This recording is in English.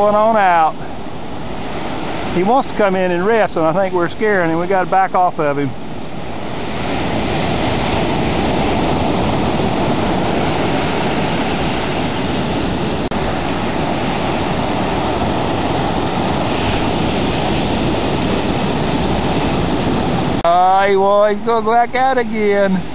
going on out. He wants to come in and rest, and I think we're scaring him. We got to back off of him. He wants to go back out again.